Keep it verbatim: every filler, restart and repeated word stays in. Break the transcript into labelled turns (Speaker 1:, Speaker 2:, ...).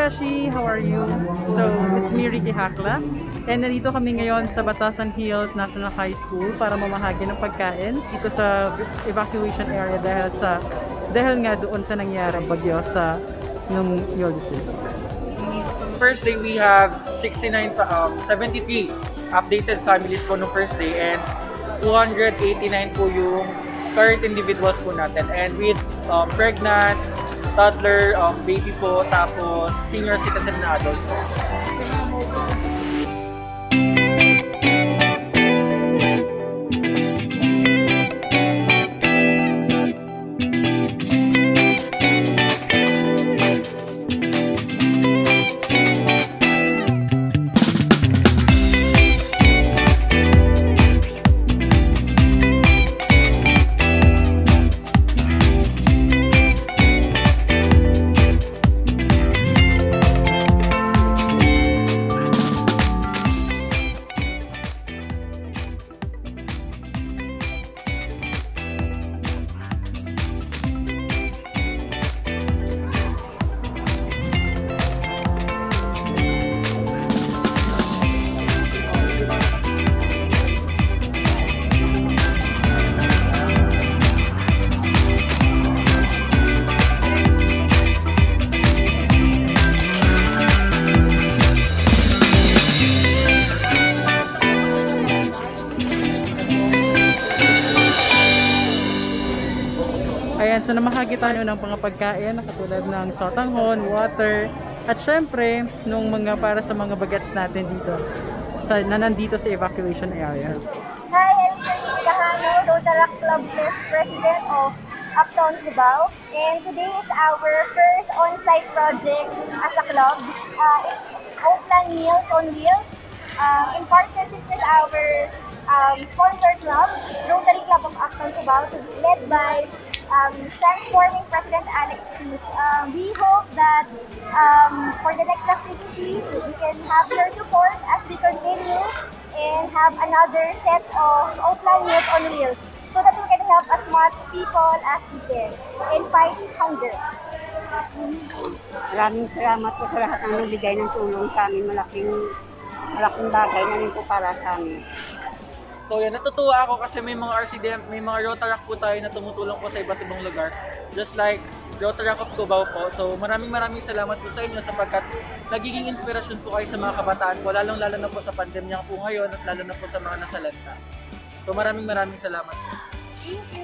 Speaker 1: Beshi! How are you? So, it's me, Ricky Hakla. And nandito kami ngayon sa Batasan Hills National High School para mamahagi ng pagkain dito sa evacuation area dahil sa dahil nga doon sa nangyaring bagyo sa nung Ulysses.
Speaker 2: First day we have sixty-nine, um, seventy-three updated families po no first day and two hundred eighty-nine po yung current individuals po natin, and with um, pregnant, toddler, um, baby po, tapos senior citizen na adult po.
Speaker 1: Ayan, so namahagi tayo ng mga pagkain katulad ng sotanghon, water, at syempre nung mga para sa mga bagets natin dito sa, na nandito sa evacuation area.
Speaker 3: Hi, I'm Serene Cahano, Rotaract Club President of Uptown Cubao, and today is our first on-site project as a club. Uh, it's Oakland Meals on Wheels, uh, in partnership with our um, sponsor club, Rotary Club of Uptown Cubao, led by Um, transforming President Alex Cruz. Um, we hope that um, for the next activity, we can have your support as we continue and have another set of Oakland Youth on Wheels so that we can help as much people as we can in fighting hunger.
Speaker 4: Maraming salamat po sa lahat ng nagbigay ng tulong sa amin. Malaking, malaking bagay na rin po para sa amin.
Speaker 2: So yan, natutuwa ako kasi may mga R C D M, may mga Rotaract po tayo na tumutulong po sa iba't ibang lugar. Just like Rotaract of Cubao po. So maraming maraming salamat po sa inyo sapagkat nagiging inspirasyon po kayo sa mga kabataan po, lalong lalo na po sa pandemya po ngayon at lalo na po sa mga nasalanta. So maraming maraming salamat po.
Speaker 3: Thank you.